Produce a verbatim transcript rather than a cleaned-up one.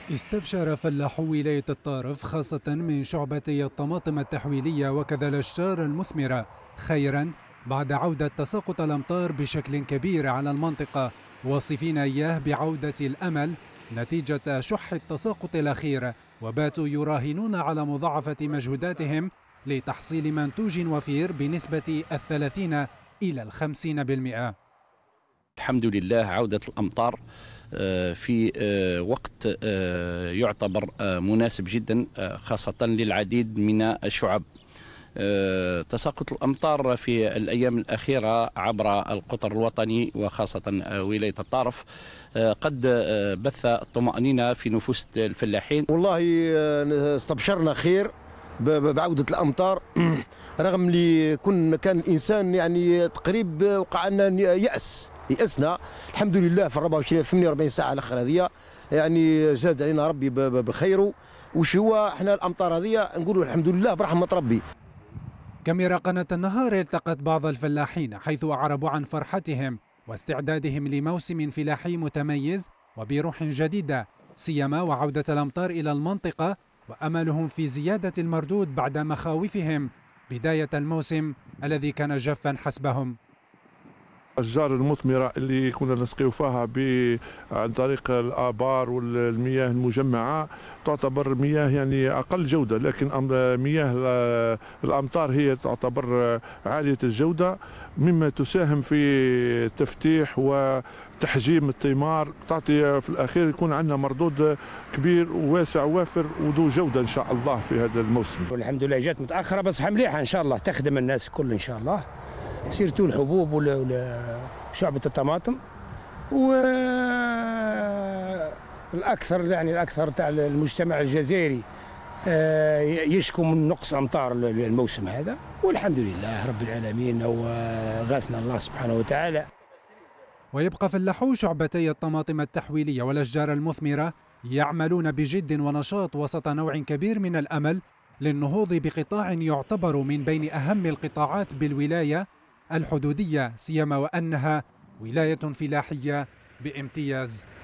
استبشر فلاحو ولاية الطارف خاصة من شعبتي الطماطم التحويلية وكذا الأشجار المثمرة خيرا بعد عودة تساقط الأمطار بشكل كبير على المنطقة، واصفين إياه بعودة الأمل نتيجة شح التساقط الأخير، وباتوا يراهنون على مضاعفة مجهوداتهم لتحصيل منتوج وفير بنسبة الثلاثين إلى الخمسين بالمئة. الحمد لله عودة الأمطار في وقت يعتبر مناسب جدا خاصة للعديد من الشعب. تساقط الأمطار في الأيام الأخيرة عبر القطر الوطني وخاصة ولاية الطارف قد بث الطمأنينة في نفوس الفلاحين. والله استبشرنا خير بعودة الأمطار رغم اللي كن كان الإنسان يعني تقريب وقع لنا يأس يأسنا. الحمد لله في أربعة وعشرين ثمانية وأربعين ساعة الأخيرة يعني زاد علينا ربي بالخير. وش هو احنا الأمطار هذه نقولوا الحمد لله برحمة ربي. كاميرا قناة النهار التقت بعض الفلاحين حيث أعربوا عن فرحتهم واستعدادهم لموسم فلاحي متميز وبروح جديدة، سيما وعودة الأمطار إلى المنطقة وأملهم في زيادة المردود بعد مخاوفهم بداية الموسم الذي كان جافا حسبهم. الأشجار المثمرة اللي كنا نسقيو فيها عن طريق الآبار والمياه المجمعة تعتبر مياه يعني أقل جودة، لكن مياه الأمطار هي تعتبر عالية الجودة مما تساهم في تفتيح وتحجيم الثمار، تعطي في الأخير يكون عندنا مردود كبير وواسع وافر وذو جودة إن شاء الله في هذا الموسم. والحمد لله جات متأخرة بس مليحة إن شاء الله تخدم الناس الكل إن شاء الله، سيرتو الحبوب وشعبة الطماطم والأكثر يعني الأكثر تاع المجتمع الجزائري يشكو من نقص أمطار الموسم هذا، والحمد لله رب العالمين وغاثنا الله سبحانه وتعالى. ويبقى فلاحو شعبتي الطماطم التحويلية والأشجار المثمرة يعملون بجد ونشاط وسط نوع كبير من الأمل للنهوض بقطاع يعتبر من بين أهم القطاعات بالولاية الحدودية، سيما وأنها ولاية فلاحية بامتياز.